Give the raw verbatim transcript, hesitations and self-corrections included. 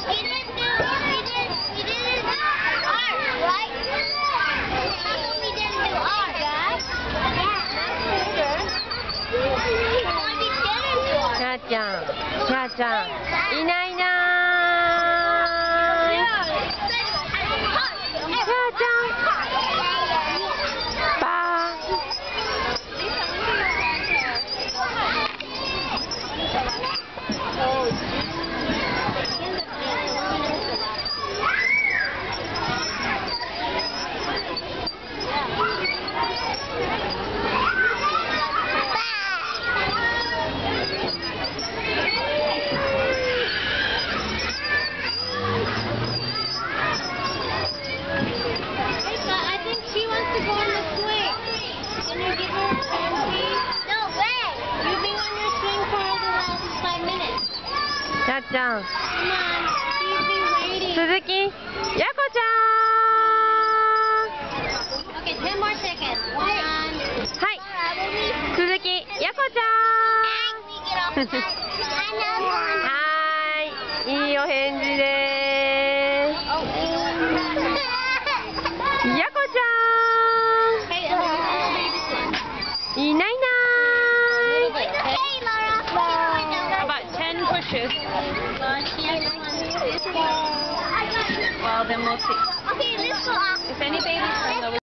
He didn't do, he didn't, he didn't do art, right? How come he didn't do art? Yeah. Why did he didn't do art? しゃーちゃん、しゃーちゃん、いないいなーい。しゃーちゃん、ばー。しゃーちゃん、鈴木、やこちゃん。はい、鈴木、やこちゃん。はーい、いいお返事でーす。やこちゃん。いないいない。 Well, then we'll see. Okay, let's go. If any babies from the